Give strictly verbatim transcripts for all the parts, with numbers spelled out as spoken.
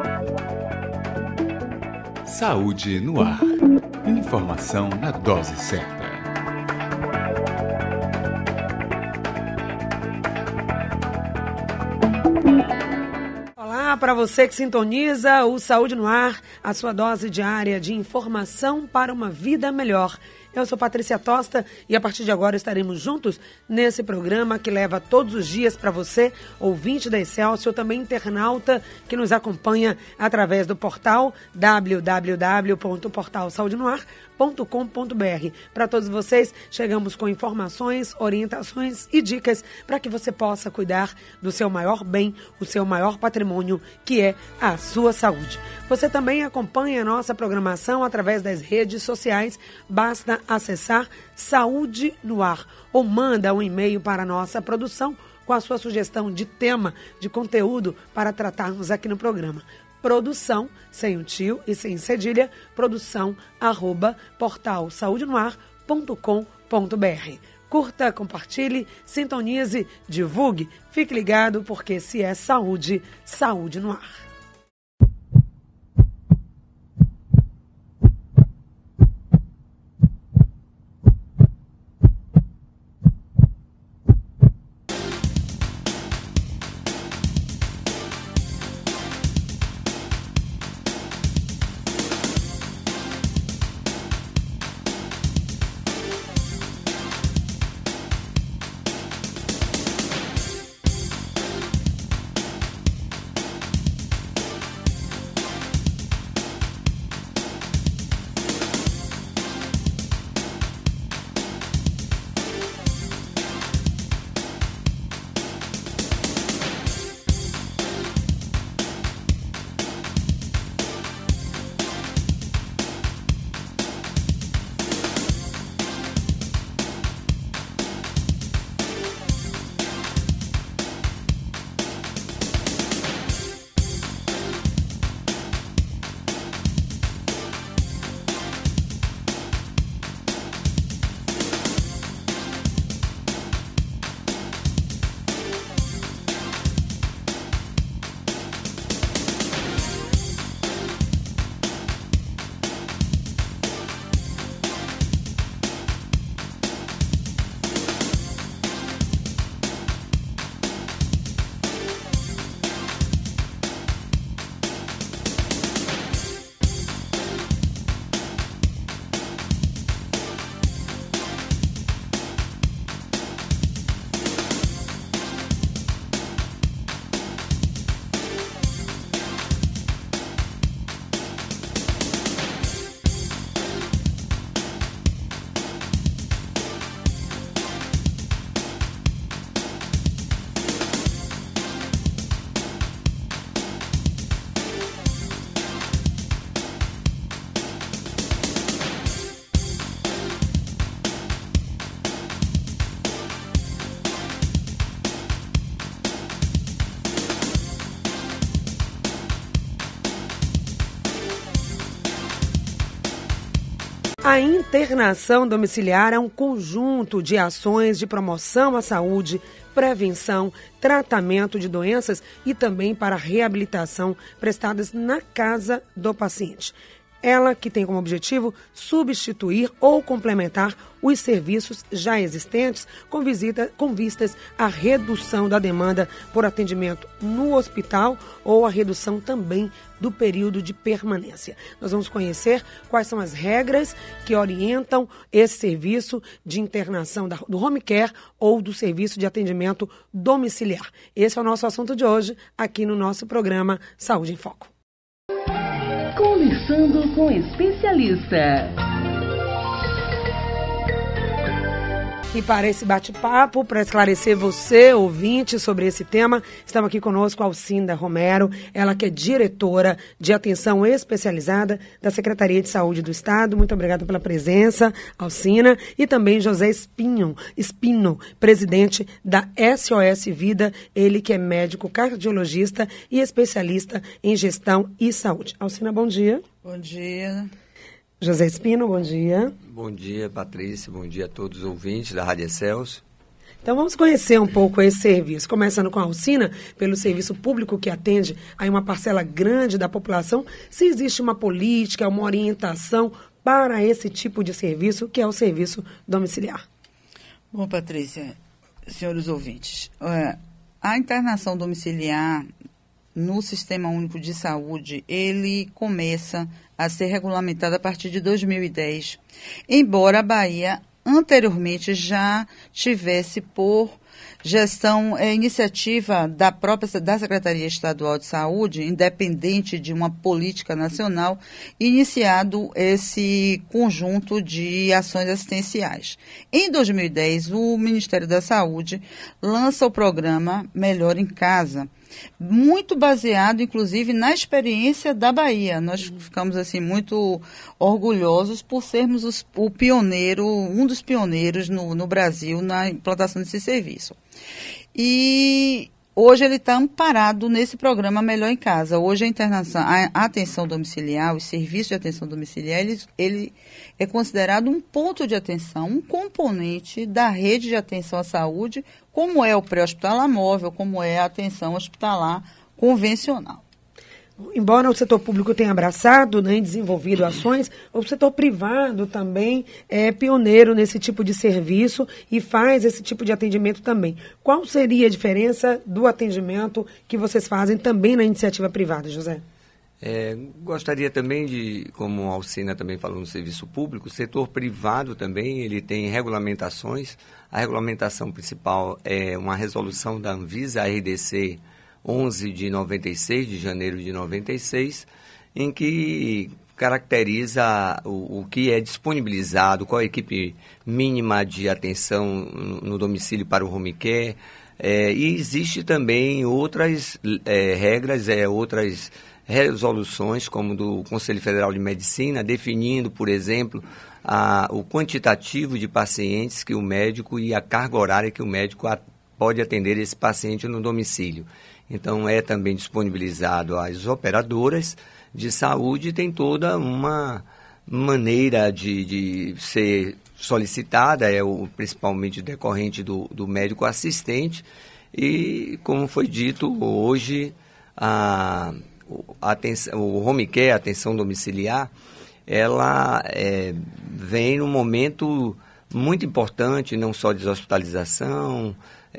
Saúde no ar. Informação na dose certa. Olá para você que sintoniza o Saúde no Ar, a sua dose diária de informação para uma vida melhor. Eu sou Patrícia Tosta e a partir de agora estaremos juntos nesse programa que leva todos os dias para você, ouvinte da Excelsior, também internauta que nos acompanha através do portal w w w ponto portal saúde no ar ponto com ponto b r. Para todos vocês, chegamos com informações, orientações e dicas para que você possa cuidar do seu maior bem, o seu maior patrimônio, que é a sua saúde. Você também acompanha a nossa programação através das redes sociais. Basta acessar Saúde no Ar ou manda um e-mail para a nossa produção com a sua sugestão de tema, de conteúdo para tratarmos aqui no programa. Produção, sem um tio e sem cedilha, produção, arroba, portal saúde no ar ponto com ponto b r. Curta, compartilhe, sintonize, divulgue, fique ligado, porque se é saúde, saúde no ar. A internação domiciliar é um conjunto de ações de promoção à saúde, prevenção, tratamento de doenças e também para reabilitação prestadas na casa do paciente. Ela que tem como objetivo substituir ou complementar os serviços já existentes com, visita, com vistas à redução da demanda por atendimento no hospital ou a redução também do período de permanência. Nós vamos conhecer quais são as regras que orientam esse serviço de internação da, do home care ou do serviço de atendimento domiciliar. Esse é o nosso assunto de hoje aqui no nosso programa Saúde em Foco. Conversando com especialista. E para esse bate-papo, para esclarecer você, ouvinte, sobre esse tema, estamos aqui conosco a Alcinda Romero, ela que é diretora de atenção especializada da Secretaria de Saúde do Estado. Muito obrigada pela presença, Alcina. E também José Espinho, Espino, presidente da S O S Vida, ele que é médico cardiologista e especialista em gestão e saúde. Alcina, bom dia. Bom dia. José Espino, bom dia. Bom dia, Patrícia. Bom dia a todos os ouvintes da Rádio Excelsior. Então vamos conhecer um pouco esse serviço, começando com a Alcina, pelo serviço público que atende aí uma parcela grande da população, se existe uma política, uma orientação para esse tipo de serviço, que é o serviço domiciliar. Bom, Patrícia, senhores ouvintes, é, a internação domiciliar no Sistema Único de Saúde, ele começa a ser regulamentado a partir de dois mil e dez, embora a Bahia anteriormente já tivesse por gestão, é, iniciativa da própria da Secretaria Estadual de Saúde, independente de uma política nacional, iniciado esse conjunto de ações assistenciais. Em dois mil e dez, o Ministério da Saúde lança o programa Melhor em Casa, muito baseado, inclusive, na experiência da Bahia. Nós ficamos, assim, muito orgulhosos por sermos os, o pioneiro, um dos pioneiros no, no Brasil na implantação desse serviço. E hoje ele está amparado nesse programa Melhor em Casa. Hoje a internação, a, a atenção domiciliar, o serviço de atenção domiciliar, ele, ele é considerado um ponto de atenção, um componente da rede de atenção à saúde, como é o pré-hospitalar móvel, como é a atenção hospitalar convencional. Embora o setor público tenha abraçado, né, e desenvolvido ações, o setor privado também é pioneiro nesse tipo de serviço e faz esse tipo de atendimento também. Qual seria a diferença do atendimento que vocês fazem também na iniciativa privada, José? É, gostaria também de, como a Alcina também falou no serviço público, o setor privado também, ele tem regulamentações. A regulamentação principal é uma resolução da Anvisa, a R D C onze de noventa e seis, de janeiro de noventa e seis, em que caracteriza o, o que é disponibilizado, qual a equipe mínima de atenção no, no domicílio para o home care. É, e existe também outras é, regras, é, outras resoluções, como do Conselho Federal de Medicina, definindo, por exemplo, a, o quantitativo de pacientes que o médico e a carga horária que o médico a, pode atender esse paciente no domicílio. Então, é também disponibilizado às operadoras de saúde e tem toda uma maneira de, de ser solicitada, é o, principalmente decorrente do, do médico assistente. E, como foi dito, hoje a, a atenção, o home care, a atenção domiciliar, ela é, vem num momento muito importante, não só de hospitalização,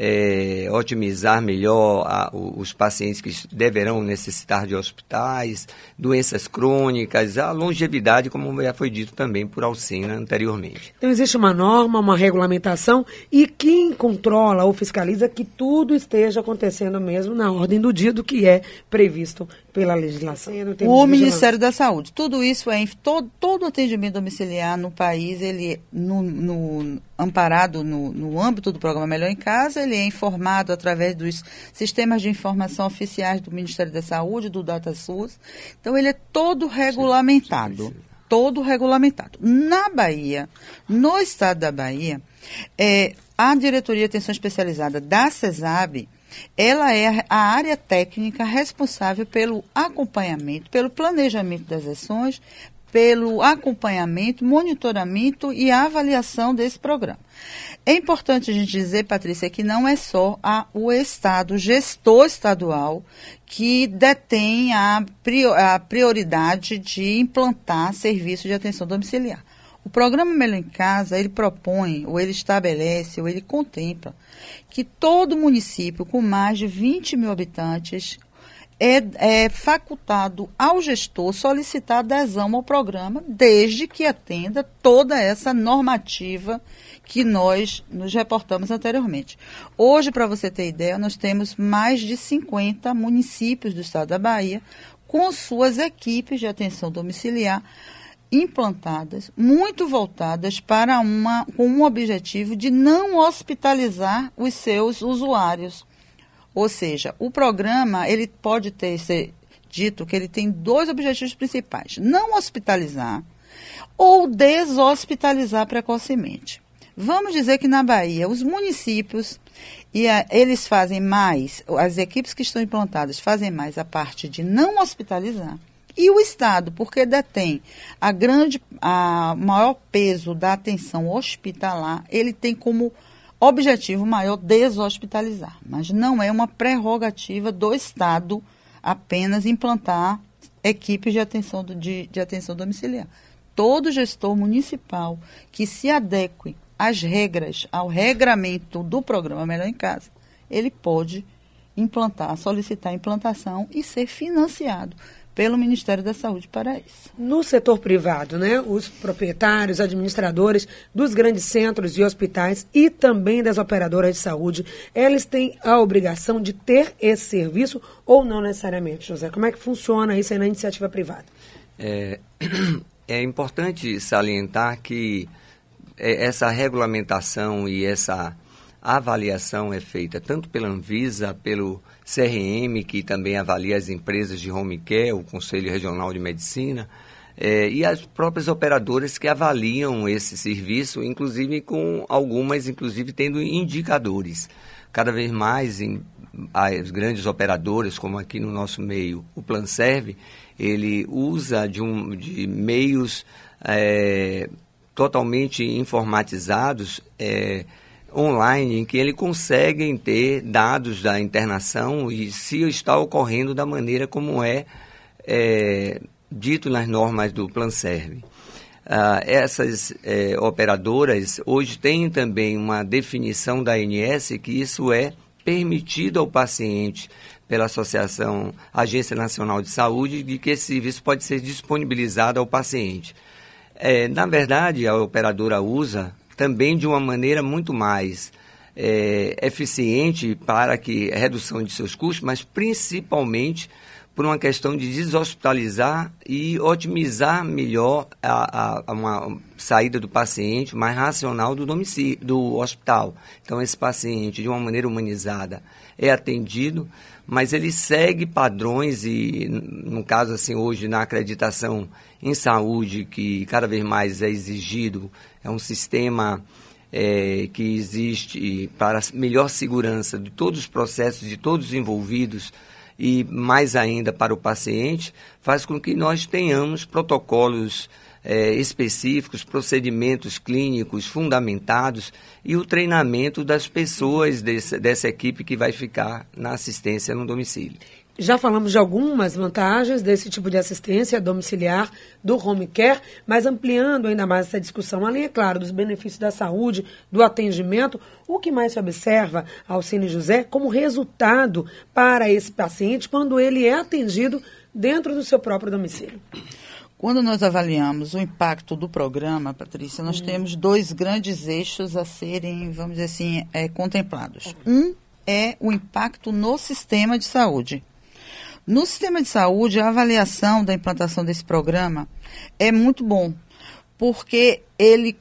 É, otimizar melhor a, os pacientes que deverão necessitar de hospitais, doenças crônicas, a longevidade, como já foi dito também por Alcina anteriormente. Então existe uma norma, uma regulamentação, e quem controla ou fiscaliza que tudo esteja acontecendo mesmo na ordem do dia do que é previsto pela legislação. O Ministério da Saúde. Tudo isso é, todo, todo atendimento domiciliar no país, ele no, no, amparado no, no âmbito do programa Melhor em Casa, ele é informado através dos sistemas de informação oficiais do Ministério da Saúde, do DataSUS. Então, ele é todo regulamentado. Todo regulamentado. Na Bahia, no estado da Bahia, é, a Diretoria de Atenção Especializada da CESAB, ela é a área técnica responsável pelo acompanhamento, pelo planejamento das ações, pelo acompanhamento, monitoramento e avaliação desse programa. É importante a gente dizer, Patrícia, que não é só a, o Estado, o gestor estadual, que detém a, a prioridade de implantar serviços de atenção domiciliar. O programa Melhor em Casa, ele propõe, ou ele estabelece, ou ele contempla, que todo município com mais de vinte mil habitantes é, é facultado ao gestor solicitar adesão ao programa, desde que atenda toda essa normativa que nós nos reportamos anteriormente. Hoje, para você ter ideia, nós temos mais de cinquenta municípios do estado da Bahia com suas equipes de atenção domiciliar implantadas, muito voltadas para uma, com um objetivo de não hospitalizar os seus usuários. Ou seja, o programa, ele pode ter ser dito que ele tem dois objetivos principais: não hospitalizar ou deshospitalizar precocemente. Vamos dizer que na Bahia, os municípios, e a, eles fazem mais, as equipes que estão implantadas fazem mais a parte de não hospitalizar. E o Estado, porque detém a grande, a maior peso da atenção hospitalar, ele tem como objetivo maior deshospitalizar, mas não é uma prerrogativa do Estado apenas implantar equipes de atenção, do, de, de atenção domiciliar. Todo gestor municipal que se adeque às regras, ao regramento do programa Melhor em Casa, ele pode implantar, solicitar a implantação e ser financiado pelo Ministério da Saúde para isso. No setor privado, né, os proprietários, administradores dos grandes centros e hospitais e também das operadoras de saúde, eles têm a obrigação de ter esse serviço ou não necessariamente, José? Como é que funciona isso aí na iniciativa privada? É, é importante salientar que essa regulamentação e essa avaliação é feita tanto pela Anvisa, pelo C R M, que também avalia as empresas de home care, o Conselho Regional de Medicina, eh, e as próprias operadoras que avaliam esse serviço, inclusive com algumas, inclusive tendo indicadores. Cada vez mais em, as grandes operadoras, como aqui no nosso meio, o Planserve, ele usa de, um, de meios eh, totalmente informatizados, eh, online, em que ele consegue ter dados da internação e se está ocorrendo da maneira como é, é dito nas normas do Planserve. Ah, essas é, operadoras hoje têm também uma definição da A N S que isso é permitido ao paciente pela Associação Agência Nacional de Saúde, de que esse serviço pode ser disponibilizado ao paciente. É, na verdade, a operadora usa também de uma maneira muito mais é, eficiente para que a redução de seus custos, mas principalmente por uma questão de deshospitalizar e otimizar melhor a, a, a uma saída do paciente mais racional do domicílio, do hospital. Então, esse paciente, de uma maneira humanizada, é atendido, mas ele segue padrões e, no caso, assim, hoje, na acreditação em saúde, que cada vez mais é exigido, é um sistema é, que existe para melhor segurança de todos os processos, de todos os envolvidos, e mais ainda para o paciente, faz com que nós tenhamos protocolos é, específicos, procedimentos clínicos fundamentados e o treinamento das pessoas desse, dessa equipe que vai ficar na assistência no domicílio. Já falamos de algumas vantagens desse tipo de assistência domiciliar do home care, mas ampliando ainda mais essa discussão, além, é claro, dos benefícios da saúde, do atendimento, o que mais se observa, Alcine José, como resultado para esse paciente quando ele é atendido dentro do seu próprio domicílio? Quando nós avaliamos o impacto do programa, Patrícia, nós hum. temos dois grandes eixos a serem, vamos dizer assim, é, contemplados. Um é o impacto no sistema de saúde. No sistema de saúde, a avaliação da implantação desse programa é muito bom, porque ele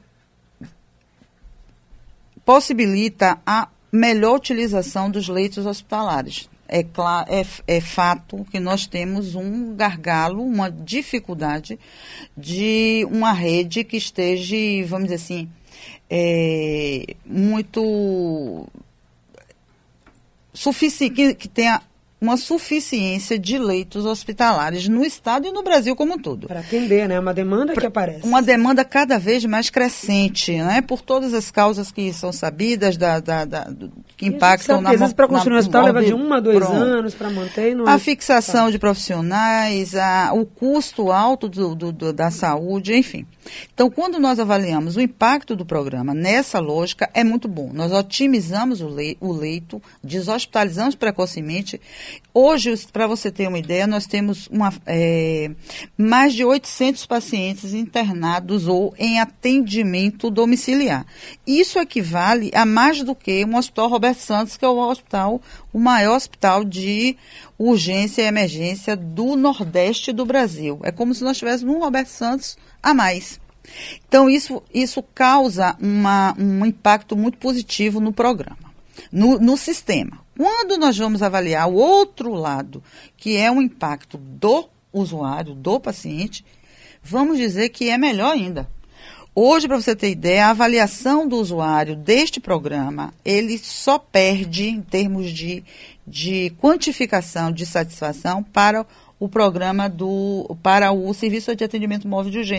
possibilita a melhor utilização dos leitos hospitalares. É, claro, é, é fato que nós temos um gargalo, uma dificuldade de uma rede que esteja, vamos dizer assim, é, muito suficiente, que, que tenha uma suficiência de leitos hospitalares no estado e no Brasil como um todo. Para atender, né? Uma demanda que aparece. Uma demanda cada vez mais crescente, né? Por todas as causas que são sabidas, da, da, da, que impactam na... Às vezes para construir um hospital leva de um a dois pronto. anos para manter... Não a é... fixação tá. de profissionais, a, o custo alto do, do, do, da saúde, enfim. Então, quando nós avaliamos o impacto do programa nessa lógica, é muito bom. Nós otimizamos o, le, o leito, deshospitalizamos precocemente. Hoje, para você ter uma ideia, nós temos uma, é, mais de oitocentos pacientes internados ou em atendimento domiciliar. Isso equivale a mais do que um hospital Roberto Santos, que é o hospital, o maior hospital de urgência e emergência do Nordeste do Brasil. É como se nós tivéssemos um Roberto Santos a mais. Então, isso, isso causa uma, um impacto muito positivo no programa, no, no sistema. Quando nós vamos avaliar o outro lado, que é o impacto do usuário, do paciente, vamos dizer que é melhor ainda. Hoje, para você ter ideia, a avaliação do usuário deste programa, ele só perde em termos de, de quantificação de satisfação para o programa do, para o Serviço de Atendimento Móvel de Urgência,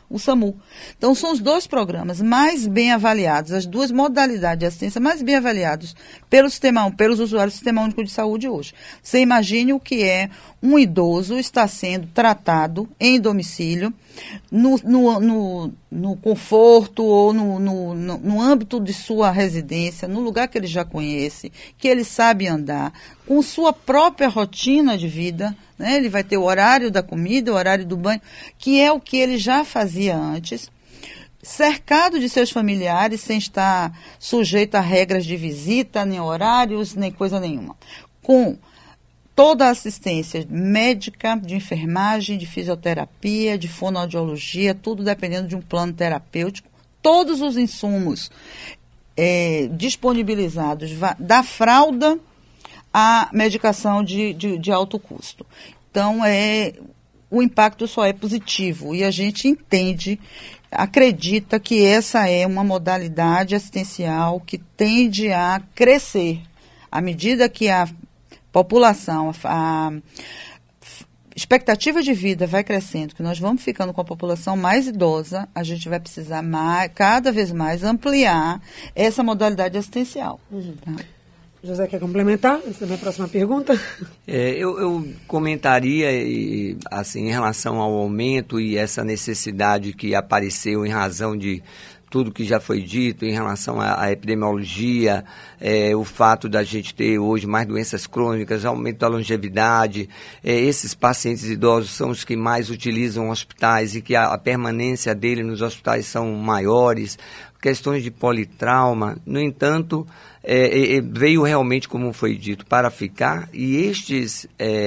o SAMU. Então, são os dois programas mais bem avaliados, as duas modalidades de assistência mais bem avaliados pelo sistema, pelos usuários do Sistema Único de Saúde hoje. Você imagine o que é um idoso estar sendo tratado em domicílio, no, no, no, no conforto ou no, no, no, no âmbito de sua residência, no lugar que ele já conhece, que ele sabe andar, com sua própria rotina de vida, né? Ele vai ter o horário da comida, o horário do banho, que é o que ele já fazia antes, cercado de seus familiares, sem estar sujeito a regras de visita, nem horários, nem coisa nenhuma. Com toda a assistência médica, de enfermagem, de fisioterapia, de fonoaudiologia, tudo dependendo de um plano terapêutico, todos os insumos é, disponibilizados, da fralda à medicação de, de, de alto custo. Então, é, o impacto só é positivo e a gente entende, acredita que essa é uma modalidade assistencial que tende a crescer à medida que a população, a expectativa de vida vai crescendo, que nós vamos ficando com a população mais idosa, a gente vai precisar mais, cada vez mais ampliar essa modalidade assistencial. Uhum. Tá? José, quer complementar? Essa é a minha próxima pergunta. É, eu, eu comentaria, e, assim, em relação ao aumento e essa necessidade que apareceu em razão de tudo que já foi dito em relação à, à epidemiologia, é, o fato da gente ter hoje mais doenças crônicas, aumento da longevidade, é, esses pacientes idosos são os que mais utilizam hospitais e que a, a permanência dele nos hospitais são maiores, questões de politrauma. No entanto, é, é, veio realmente, como foi dito, para ficar, e estes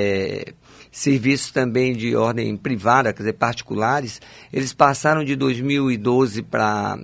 é, serviços também de ordem privada, quer dizer, particulares, eles passaram de dois mil e doze para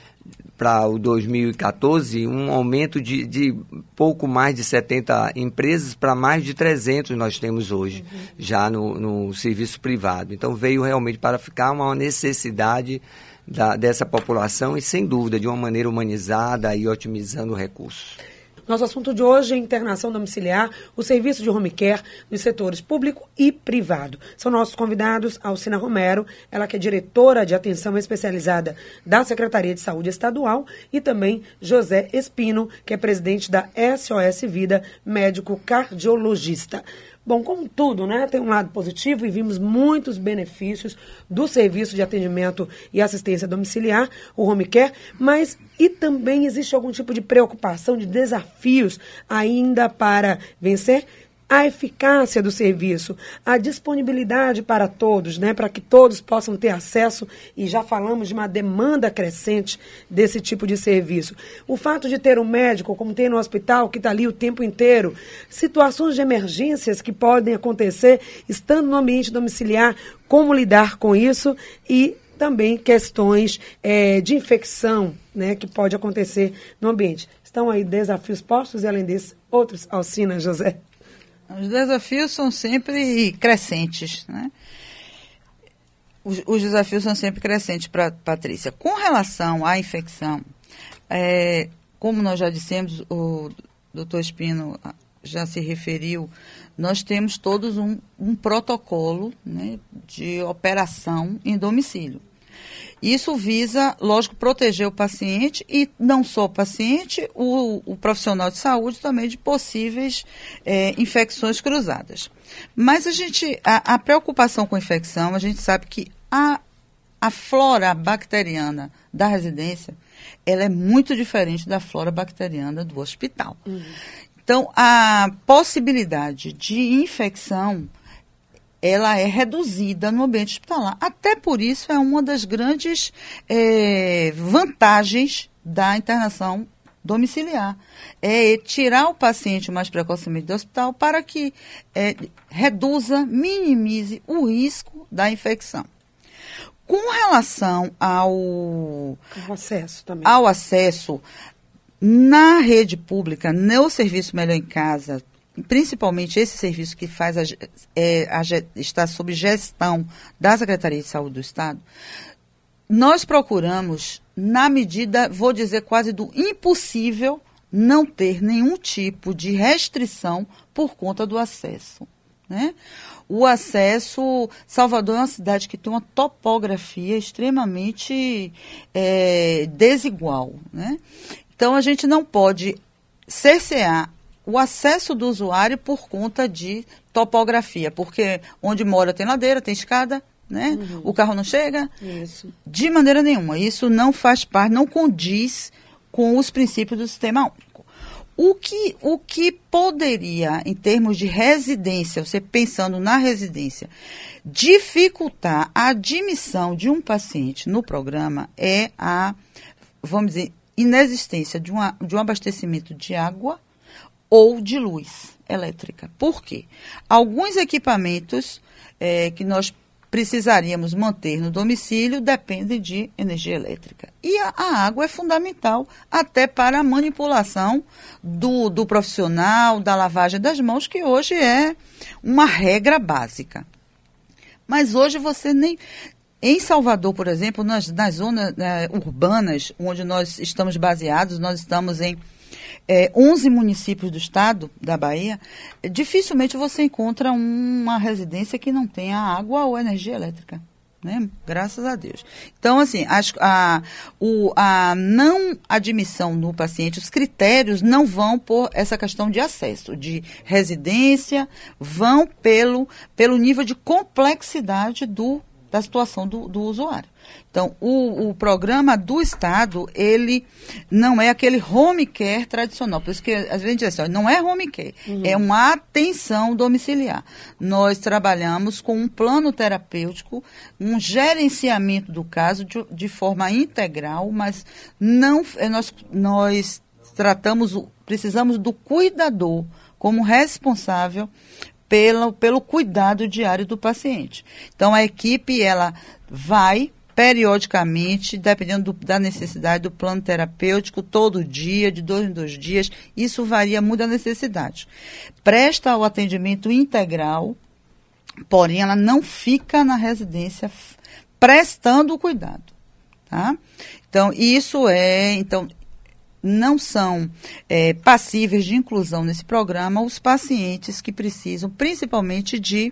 para o dois mil e quatorze, um aumento de, de pouco mais de setenta empresas para mais de trezentos nós temos hoje, uhum. já no, no serviço privado. Então, veio realmente para ficar uma necessidade da, dessa população e, sem dúvida, de uma maneira humanizada e otimizando recursos. Nosso assunto de hoje é internação domiciliar, o serviço de home care nos setores público e privado. São nossos convidados Alcina Romero, ela que é diretora de atenção especializada da Secretaria de Saúde Estadual, e também José Espino, que é presidente da S O S Vida, médico cardiologista. Bom, como tudo, né, tem um lado positivo e vimos muitos benefícios do serviço de atendimento e assistência domiciliar, o home care, mas e também existe algum tipo de preocupação, de desafios ainda para vencer? A eficácia do serviço, a disponibilidade para todos, né, para que todos possam ter acesso, e já falamos de uma demanda crescente desse tipo de serviço. O fato de ter um médico, como tem no hospital, que está ali o tempo inteiro, situações de emergências que podem acontecer estando no ambiente domiciliar, como lidar com isso, e também questões é, de infecção, né, que pode acontecer no ambiente. Estão aí desafios postos e, além desses, outros. Alcina, José. Os desafios são sempre crescentes, né? Os, os desafios são sempre crescentes, para Patrícia. Com relação à infecção, é, como nós já dissemos, o doutor Espino já se referiu, nós temos todos um, um protocolo, né, de operação em domicílio. Isso visa, lógico, proteger o paciente e não só o paciente, o, o profissional de saúde também de possíveis é, infecções cruzadas. Mas a gente, a, a preocupação com a infecção, a gente sabe que a, a flora bacteriana da residência, ela é muito diferente da flora bacteriana do hospital. Uhum. Então, a possibilidade de infecção, ela é reduzida no ambiente hospitalar. Até por isso é uma das grandes é, vantagens da internação domiciliar. É tirar o paciente mais precocemente do hospital para que é, reduza, minimize o risco da infecção. Com relação ao, ao acesso também. Ao acesso na rede pública, no serviço Melhor em Casa, principalmente esse serviço que faz a, é, a, está sob gestão da Secretaria de Saúde do Estado, nós procuramos, na medida, vou dizer quase do impossível, não ter nenhum tipo de restrição por conta do acesso. né? O acesso, Salvador é uma cidade que tem uma topografia extremamente é, desigual, né? Então, a gente não pode cercear o acesso do usuário por conta de topografia, porque onde mora tem ladeira, tem escada, né? Uhum. O carro não chega. Isso. De maneira nenhuma. Isso não faz parte, não condiz com os princípios do sistema único. O que, o que poderia, em termos de residência, você pensando na residência, dificultar a admissão de um paciente no programa é a, vamos dizer, inexistência de, uma, de um abastecimento de água ou de luz elétrica. Por quê? Alguns equipamentos é, que nós precisaríamos manter no domicílio dependem de energia elétrica. E a, a água é fundamental até para a manipulação do, do profissional, da lavagem das mãos, que hoje é uma regra básica. Mas hoje você nem... Em Salvador, por exemplo, nas, nas zonas né, urbanas onde nós estamos baseados, nós estamos em É, onze municípios do estado da Bahia, dificilmente você encontra uma residência que não tenha água ou energia elétrica, né? Graças a Deus. Então, assim, a, a, o, a não admissão no paciente, os critérios não vão por essa questão de acesso, de residência, vão pelo, pelo nível de complexidade do, da situação do, do usuário. Então, o, o programa do Estado, ele não é aquele home care tradicional. Por isso que, às vezes, a gente diz assim, não é home care, uhum. é uma atenção domiciliar. Nós trabalhamos com um plano terapêutico, um gerenciamento do caso de, de forma integral, mas não, nós, nós tratamos, precisamos do cuidador como responsável pelo, pelo cuidado diário do paciente. Então, a equipe, ela vai periodicamente, dependendo do, da necessidade do plano terapêutico, todo dia, de dois em dois dias, isso varia muito da necessidade. Presta o atendimento integral, porém ela não fica na residência prestando o cuidado, tá? Então, isso é, então, não são é, passíveis de inclusão nesse programa os pacientes que precisam, principalmente de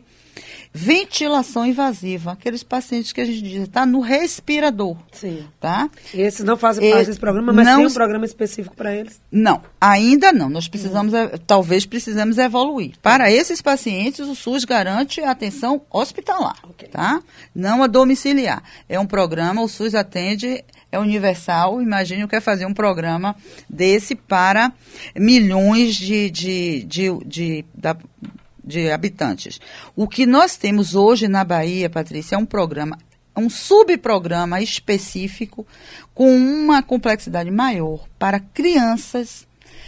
ventilação invasiva, aqueles pacientes que a gente diz, está no respirador. Sim. Tá? Esses não fazem parte desse programa, mas não, tem um programa específico para eles? Não, ainda não. Nós precisamos, hum. talvez precisamos evoluir. Para esses pacientes, o SUS garante a atenção hospitalar, okay. tá? Não a domiciliar. É um programa, o SUS atende, é universal. Imagine o que é fazer um programa desse para milhões de, de, de, de, de da, de habitantes. O que nós temos hoje na Bahia, Patrícia, é um programa, um subprograma específico com uma complexidade maior para crianças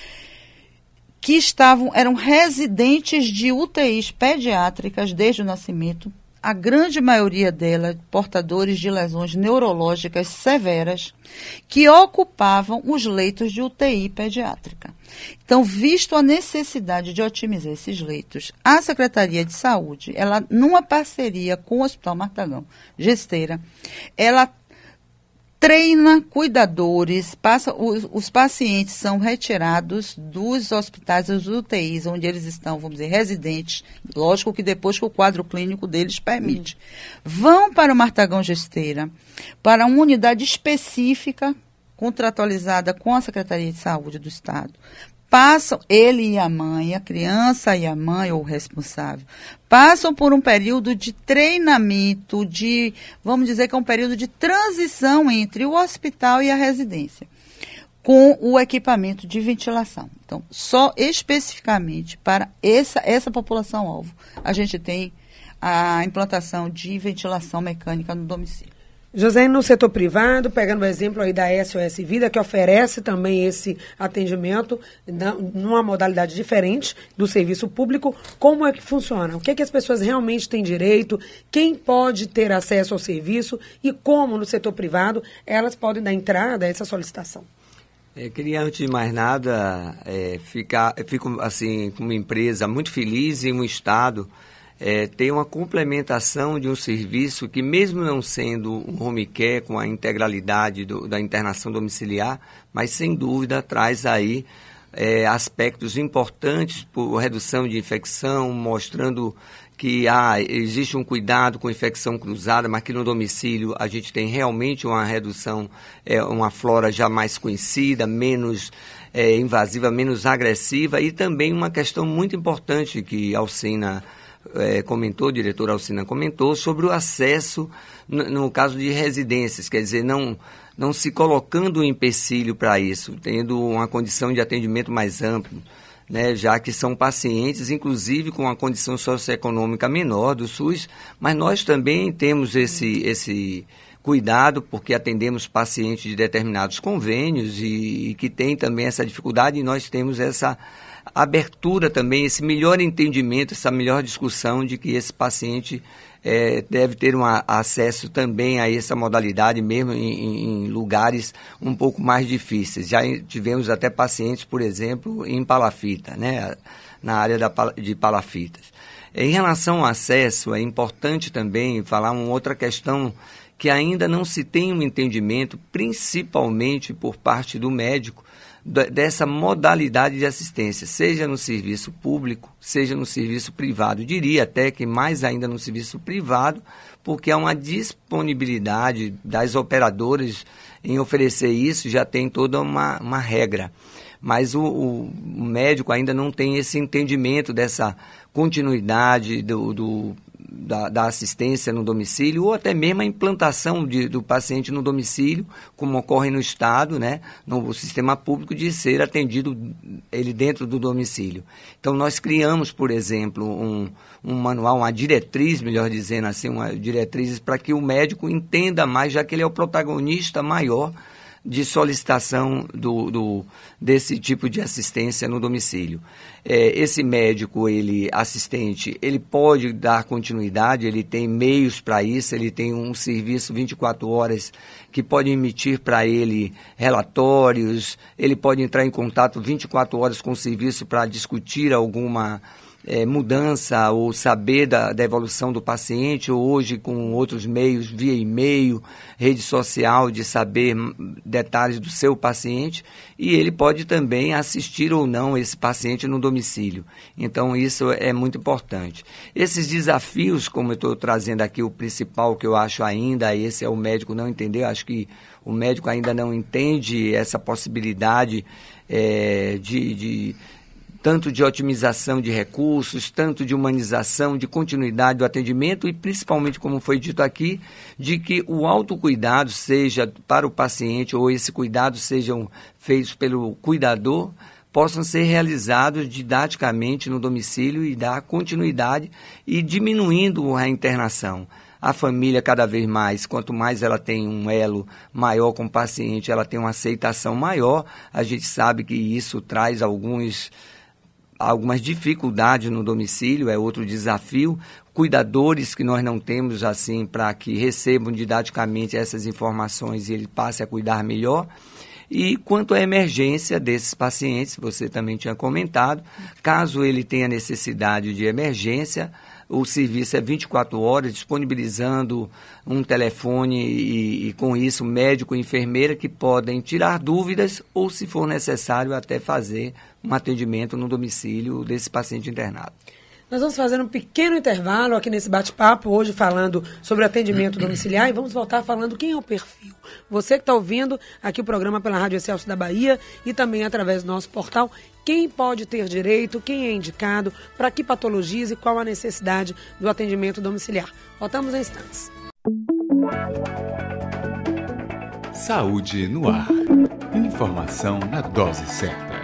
que estavam, eram residentes de U T Is pediátricas desde o nascimento, a grande maioria delas portadores de lesões neurológicas severas, que ocupavam os leitos de U T I pediátrica. Então, visto a necessidade de otimizar esses leitos, a Secretaria de Saúde, ela, numa parceria com o Hospital Martagão Gesteira, ela treina cuidadores, passa, os, os pacientes são retirados dos hospitais, dos U T Is, onde eles estão, vamos dizer, residentes, lógico que depois que o quadro clínico deles permite. Hum. Vão para o Martagão Gesteira, para uma unidade específica, contratualizada com a Secretaria de Saúde do Estado. Passam, ele e a mãe, a criança e a mãe, ou o responsável, passam por um período de treinamento, de, vamos dizer que é um período de transição entre o hospital e a residência, com o equipamento de ventilação. Então, só especificamente para essa, essa população-alvo, a gente tem a implantação de ventilação mecânica no domicílio. José, no setor privado, pegando o exemplo aí da S O S Vida, que oferece também esse atendimento numa modalidade diferente do serviço público, como é que funciona? O que é que as pessoas realmente têm direito? Quem pode ter acesso ao serviço? E como no setor privado elas podem dar entrada a essa solicitação? Eu queria, antes de mais nada, é, ficar, eu fico assim, com uma empresa muito feliz e um Estado É, tem uma complementação de um serviço que, mesmo não sendo um home care com a integralidade do, da internação domiciliar, mas sem dúvida traz aí é, aspectos importantes por redução de infecção, mostrando que ah, existe um cuidado com infecção cruzada, mas que no domicílio a gente tem realmente uma redução, é, uma flora já mais conhecida, menos é, invasiva, menos agressiva, e também uma questão muito importante que a Alcina é, comentou, a diretora Alcina comentou, sobre o acesso no, no caso de residências, quer dizer, não, não se colocando um empecilho para isso, tendo uma condição de atendimento mais amplo, né, já que são pacientes, inclusive com uma condição socioeconômica menor do SUS, mas nós também temos esse, esse cuidado, porque atendemos pacientes de determinados convênios e, e que tem também essa dificuldade, e nós temos essa abertura também, esse melhor entendimento, essa melhor discussão de que esse paciente é, deve ter um acesso também a essa modalidade, mesmo em, em lugares um pouco mais difíceis. Já tivemos até pacientes, por exemplo, em palafita, né, na área da, de palafitas. Em relação ao acesso, é importante também falar uma outra questão que ainda não se tem um entendimento, principalmente por parte do médico, dessa modalidade de assistência, seja no serviço público, seja no serviço privado. Eu diria até que mais ainda no serviço privado, porque há uma disponibilidade das operadoras em oferecer isso, já tem toda uma, uma regra. Mas o, o médico ainda não tem esse entendimento dessa continuidade do, do Da, da assistência no domicílio, ou até mesmo a implantação de, do paciente no domicílio, como ocorre no Estado, né, no sistema público, de ser atendido ele dentro do domicílio. Então, nós criamos, por exemplo, um, um manual, uma diretriz, melhor dizendo assim, uma diretriz para que o médico entenda mais, já que ele é o protagonista maior de solicitação do, do, desse tipo de assistência no domicílio. É, esse médico, ele, assistente, ele pode dar continuidade, ele tem meios para isso, ele tem um serviço vinte e quatro horas que pode emitir para ele relatórios, ele pode entrar em contato vinte e quatro horas com o serviço para discutir alguma É, mudança ou saber da, da evolução do paciente, ou hoje com outros meios, via e-mail, rede social, de saber detalhes do seu paciente, e ele pode também assistir ou não esse paciente no domicílio. Então, isso é muito importante. Esses desafios, como eu estou trazendo aqui, o principal que eu acho ainda, esse é o médico não entender, eu acho que o médico ainda não entende essa possibilidade é, de... de tanto de otimização de recursos, tanto de humanização, de continuidade do atendimento e, principalmente, como foi dito aqui, de que o autocuidado seja para o paciente ou esse cuidado sejam feitos pelo cuidador, possam ser realizados didaticamente no domicílio e dar continuidade e diminuindo a internação. A família, cada vez mais, quanto mais ela tem um elo maior com o paciente, ela tem uma aceitação maior, a gente sabe que isso traz alguns... algumas dificuldades no domicílio, é outro desafio, cuidadores que nós não temos assim para que recebam didaticamente essas informações e ele passe a cuidar melhor. E quanto à emergência desses pacientes, você também tinha comentado, caso ele tenha necessidade de emergência, o serviço é vinte e quatro horas, disponibilizando um telefone e, e com isso médico e enfermeira que podem tirar dúvidas ou, se for necessário, até fazer um atendimento no domicílio desse paciente internado. Nós vamos fazer um pequeno intervalo aqui nesse bate-papo, hoje falando sobre atendimento domiciliar, e vamos voltar falando quem é o perfil. Você que está ouvindo aqui o programa pela Rádio Excelsior da Bahia e também através do nosso portal, quem pode ter direito, quem é indicado, para que patologias e qual a necessidade do atendimento domiciliar. Voltamos em instantes. Saúde no ar. Informação na dose certa.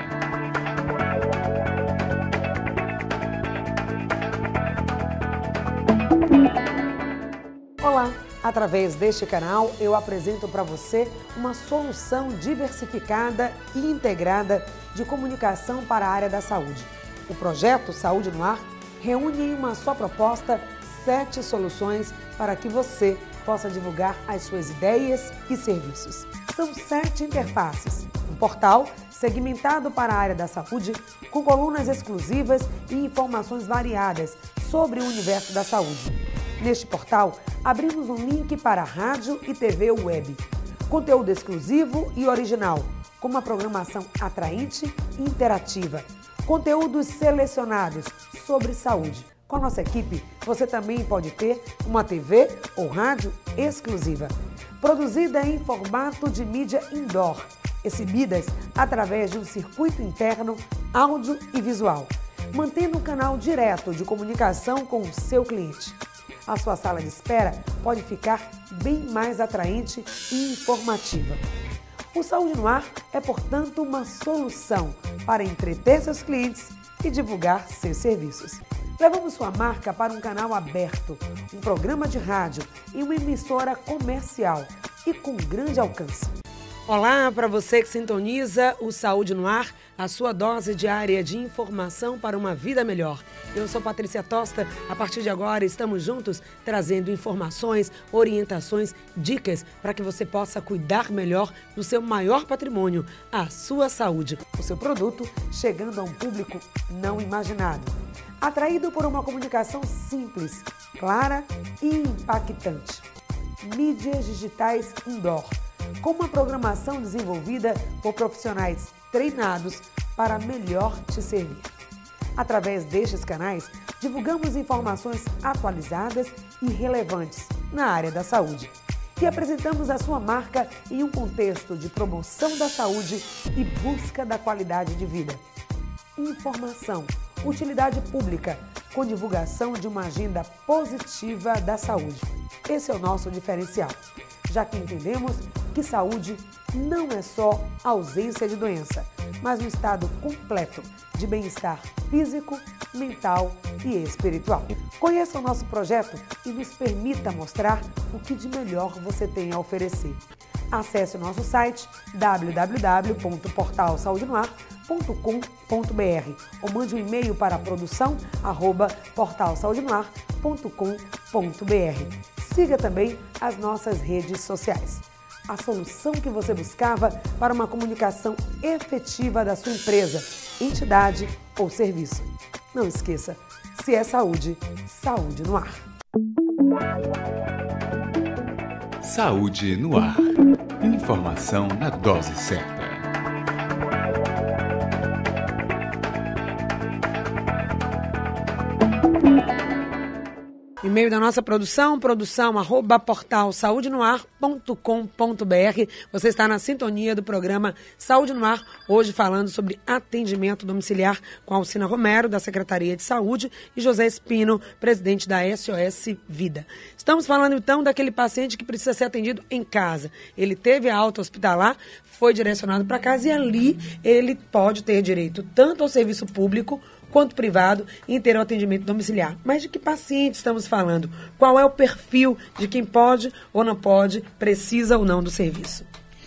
Olá! Através deste canal, eu apresento para você uma solução diversificada e integrada de comunicação para a área da saúde. O projeto Saúde no Ar reúne em uma só proposta sete soluções para que você possa divulgar as suas ideias e serviços. São sete interfaces, um portal segmentado para a área da saúde, com colunas exclusivas e informações variadas sobre o universo da saúde. Neste portal, abrimos um link para rádio e T V web, conteúdo exclusivo e original, com uma programação atraente e interativa. Conteúdos selecionados sobre saúde. Com a nossa equipe, você também pode ter uma T V ou rádio exclusiva. Produzida em formato de mídia indoor, exibidas através de um circuito interno, áudio e visual, mantendo um canal direto de comunicação com o seu cliente. A sua sala de espera pode ficar bem mais atraente e informativa. O Saúde no Ar é, portanto, uma solução para entreter seus clientes e divulgar seus serviços. Levamos sua marca para um canal aberto, um programa de rádio e uma emissora comercial e com grande alcance. Olá para você que sintoniza o Saúde no Ar, a sua dose diária de informação para uma vida melhor. Eu sou Patrícia Tosta, a partir de agora estamos juntos trazendo informações, orientações, dicas para que você possa cuidar melhor do seu maior patrimônio, a sua saúde. O seu produto chegando a um público não imaginado. Atraído por uma comunicação simples, clara e impactante. Mídias digitais indoor, com uma programação desenvolvida por profissionais treinados para melhor te servir. Através destes canais, divulgamos informações atualizadas e relevantes na área da saúde e apresentamos a sua marca em um contexto de promoção da saúde e busca da qualidade de vida. Informação, utilidade pública, com divulgação de uma agenda positiva da saúde. Esse é o nosso diferencial, já que entendemos que saúde não é só ausência de doença, mas um estado completo de bem-estar físico, mental e espiritual. Conheça o nosso projeto e nos permita mostrar o que de melhor você tem a oferecer. Acesse o nosso site w w w ponto portal saúde no ar ponto com ponto b r ou mande um e-mail para a produção arroba portal saúde no ar ponto com ponto b r. Siga também as nossas redes sociais. A solução que você buscava para uma comunicação efetiva da sua empresa, entidade ou serviço. Não esqueça, se é saúde, saúde no ar. Saúde no ar. Informação na dose certa. E-mail da nossa produção, produção arroba portal saúde no ar ponto com ponto b r. Você está na sintonia do programa Saúde no Ar, hoje falando sobre atendimento domiciliar com Alcina Romero, da Secretaria de Saúde, e José Espino, presidente da S O S Vida. Estamos falando então daquele paciente que precisa ser atendido em casa. Ele teve a alta hospitalar, foi direcionado para casa e ali ele pode ter direito tanto ao serviço público quanto privado em ter o atendimento domiciliar. Mas de que paciente estamos falando? Qual é o perfil de quem pode ou não pode, precisa ou não do serviço?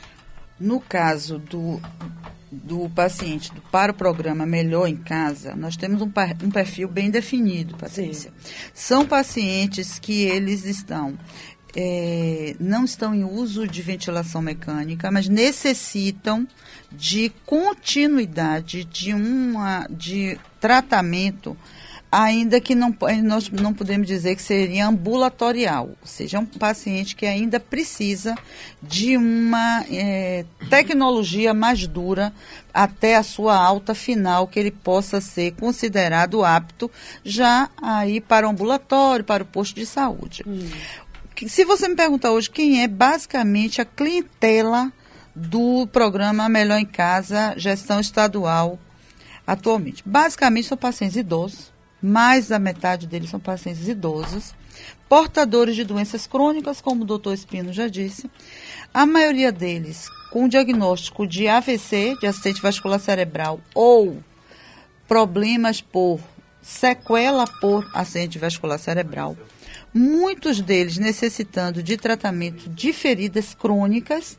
No caso do, do paciente do, para o programa Melhor em Casa, nós temos um, um perfil bem definido, Patrícia. Sim. São pacientes que eles estão... É, não estão em uso de ventilação mecânica, mas necessitam de continuidade de, uma, de tratamento, ainda que não, nós não podemos dizer que seria ambulatorial, ou seja, é um paciente que ainda precisa de uma é, tecnologia mais dura até a sua alta final, que ele possa ser considerado apto já aí para o ambulatório, para o posto de saúde. Hum. Se você me perguntar hoje quem é basicamente a clientela do programa Melhor em Casa, gestão estadual, atualmente. Basicamente são pacientes idosos, mais da metade deles são pacientes idosos, portadores de doenças crônicas, como o doutor Espino já disse, a maioria deles com diagnóstico de A V C, de acidente vascular cerebral, ou problemas por sequela por acidente vascular cerebral. Muitos deles necessitando de tratamento de feridas crônicas,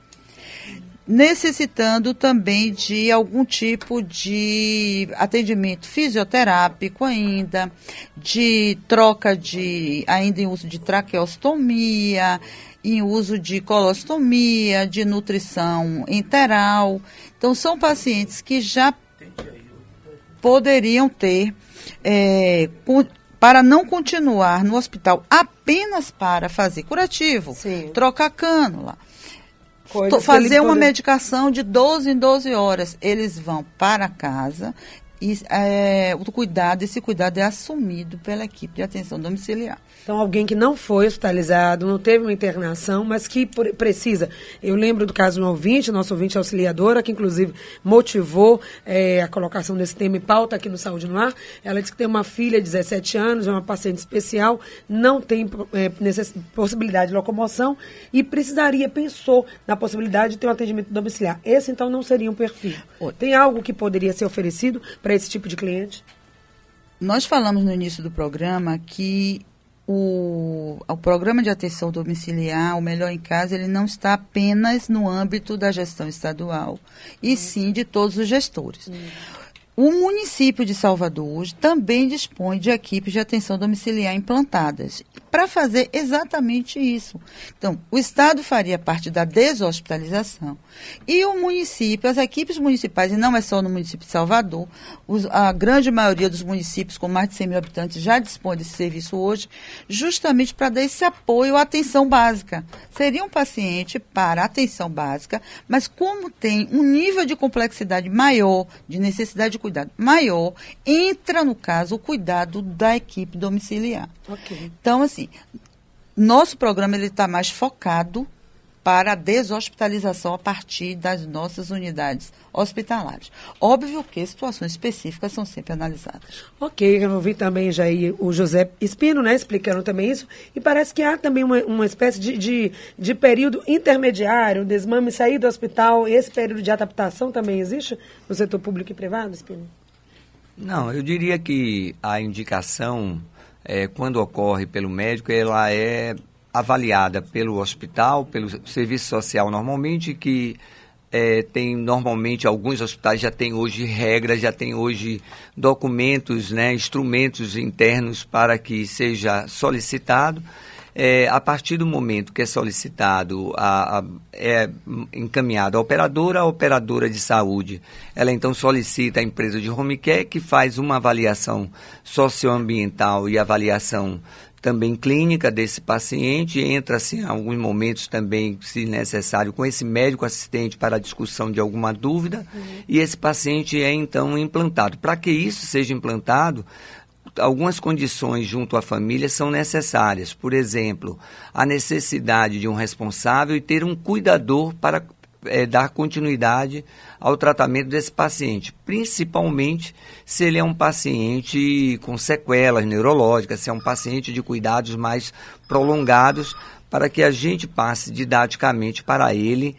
necessitando também de algum tipo de atendimento fisioterápico ainda, de troca de, ainda em uso de traqueostomia, em uso de colostomia, de nutrição enteral. Então, são pacientes que já poderiam ter... É, para não continuar no hospital apenas para fazer curativo, sim, trocar cânula, Coisas fazer uma poder... medicação de doze em doze horas. Eles vão para casa e é, o cuidado, esse cuidado é assumido pela equipe de atenção domiciliar. Então, alguém que não foi hospitalizado, não teve uma internação, mas que precisa. Eu lembro do caso de um ouvinte, nosso ouvinte auxiliadora, que inclusive motivou é, a colocação desse tema em pauta aqui no Saúde no Ar. Ela disse que tem uma filha de dezessete anos, é uma paciente especial, não tem é, necess... possibilidade de locomoção e precisaria, pensou na possibilidade de ter um atendimento domiciliar. Esse, então, não seria um perfil. Tem algo que poderia ser oferecido para esse tipo de cliente? Nós falamos no início do programa que O, o programa de atenção domiciliar, o Melhor em Casa, ele não está apenas no âmbito da gestão estadual, e sim de todos os gestores. Hum. O município de Salvador hoje também dispõe de equipes de atenção domiciliar implantadas para fazer exatamente isso. Então, o Estado faria parte da deshospitalização e o município, as equipes municipais, e não é só no município de Salvador, os, a grande maioria dos municípios com mais de cem mil habitantes já dispõe desse serviço hoje, justamente para dar esse apoio à atenção básica. Seria um paciente para atenção básica, mas como tem um nível de complexidade maior, de necessidade de cuidado maior, entra, no caso, o cuidado da equipe domiciliar. Okay. Então, assim, nosso programa está mais focado para a deshospitalização a partir das nossas unidades hospitalares. Óbvio que situações específicas são sempre analisadas. Ok, eu ouvi também já aí o José Espino, né, explicando também isso, e parece que há também uma, uma espécie de, de, de período intermediário, o desmame sair do hospital, esse período de adaptação também existe no setor público e privado, Espino? Não, eu diria que a indicação, é, quando ocorre pelo médico, ela é avaliada pelo hospital, pelo serviço social normalmente, que é, tem normalmente, alguns hospitais já têm hoje regras, já têm hoje documentos, né, instrumentos internos para que seja solicitado. É, a partir do momento que é solicitado, a, a, é encaminhado a operadora, a operadora de saúde, ela então solicita a empresa de home care, que faz uma avaliação socioambiental e avaliação também clínica desse paciente, entra-se em alguns momentos também, se necessário, com esse médico assistente para a discussão de alguma dúvida, uhum. e esse paciente é então implantado. Para que isso seja implantado, algumas condições junto à família são necessárias. Por exemplo, a necessidade de um responsável e ter um cuidador para é, dar continuidade ao tratamento desse paciente, principalmente se ele é um paciente com sequelas neurológicas, se é um paciente de cuidados mais prolongados, para que a gente passe didaticamente para ele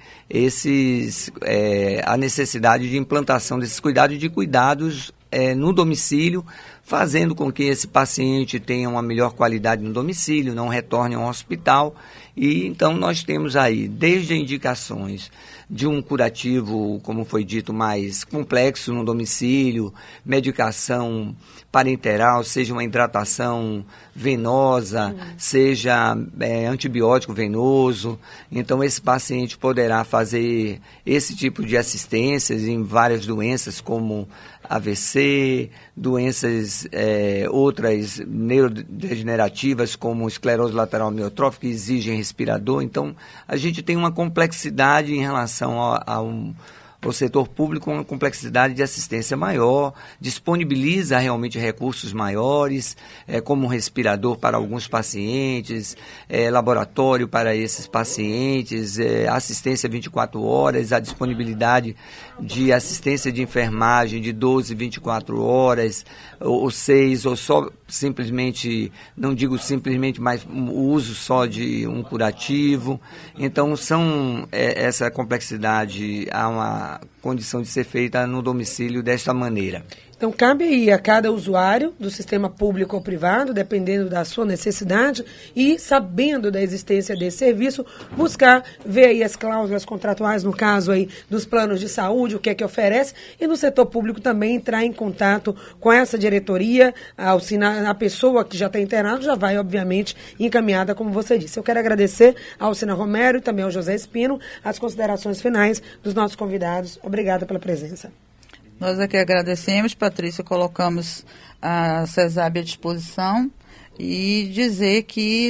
esses, é, a necessidade de implantação desses cuidados, de cuidados é, no domicílio, fazendo com que esse paciente tenha uma melhor qualidade no domicílio, não retorne ao hospital. E então nós temos aí, desde indicações de um curativo, como foi dito, mais complexo no domicílio, medicação parenteral, seja uma hidratação venosa, uhum. seja é, antibiótico venoso. Então esse paciente poderá fazer esse tipo de assistências em várias doenças, como A V C, doenças é, outras neurodegenerativas, como esclerose lateral amiotrófica, que exigem respirador. Então, a gente tem uma complexidade em relação a, a um, ao setor público, uma complexidade de assistência maior, disponibiliza realmente recursos maiores, é, como respirador para alguns pacientes, é, laboratório para esses pacientes, é, assistência vinte e quatro horas, a disponibilidade de assistência de enfermagem de doze, vinte e quatro horas, ou, ou seis, ou só simplesmente, não digo simplesmente, mas o uso só de um curativo. Então, são é, essa complexidade, há uma condição de ser feita no domicílio desta maneira. Então, cabe aí a cada usuário do sistema público ou privado, dependendo da sua necessidade, e sabendo da existência desse serviço, buscar ver aí as cláusulas contratuais, no caso aí dos planos de saúde, o que é que oferece, e no setor público também entrar em contato com essa diretoria, a, a pessoa que já está internada já vai, obviamente, encaminhada, como você disse. Eu quero agradecer ao Alcina Romero e também ao José Espino as considerações finais dos nossos convidados. Obrigada pela presença. Nós aqui agradecemos, Patrícia, colocamos a CESAB à disposição e dizer que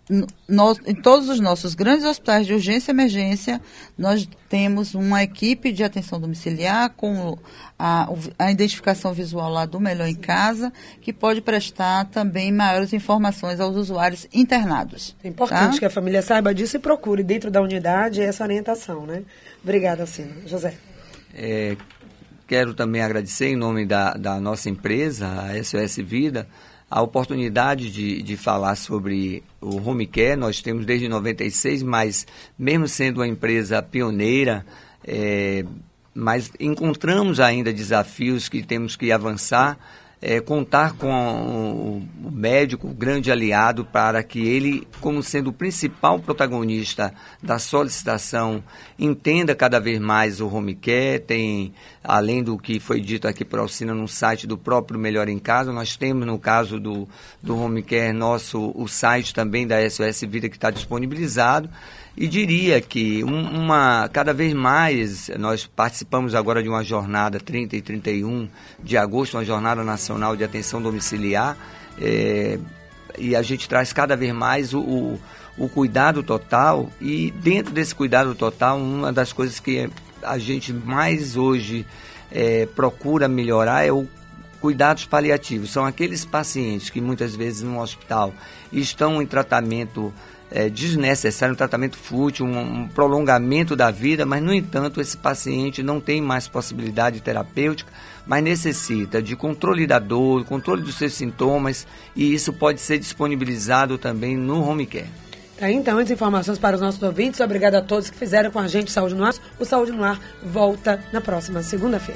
nós, em todos os nossos grandes hospitais de urgência e emergência, nós temos uma equipe de atenção domiciliar com a, a identificação visual lá do Melhor em Casa, que pode prestar também maiores informações aos usuários internados. É importante, tá? Que a família saiba disso e procure dentro da unidade essa orientação, né? Obrigada, Alcina. José. É, quero também agradecer em nome da, da nossa empresa, a S O S Vida, a oportunidade de, de falar sobre o home care. Nós temos desde noventa e seis, mas mesmo sendo uma empresa pioneira, é, mas encontramos ainda desafios que temos que avançar, é, contar com o, o médico, o grande aliado, para que ele, como sendo o principal protagonista da solicitação, entenda cada vez mais o home care. Tem, além do que foi dito aqui por Alcina no site do próprio Melhor em Casa, nós temos no caso do, do home care nosso, o site também da S O S Vida que está disponibilizado. E diria que um, uma, cada vez mais, nós participamos agora de uma jornada trinta e trinta e um de agosto, uma jornada nacional de atenção domiciliar, é, e a gente traz cada vez mais o, o, o cuidado total, e dentro desse cuidado total, uma das coisas que a gente mais hoje é, procura melhorar é o cuidados paliativos. São aqueles pacientes que muitas vezes no hospital estão em tratamento É, desnecessário, um tratamento fútil, um, um prolongamento da vida, mas, no entanto, esse paciente não tem mais possibilidade terapêutica, mas necessita de controle da dor, controle dos seus sintomas, e isso pode ser disponibilizado também no home care. Tá, então, as informações para os nossos ouvintes. Obrigada a todos que fizeram com a gente Saúde no Ar. O Saúde no Ar volta na próxima segunda-feira.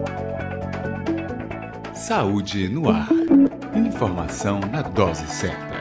Saúde no Ar. Informação na dose certa.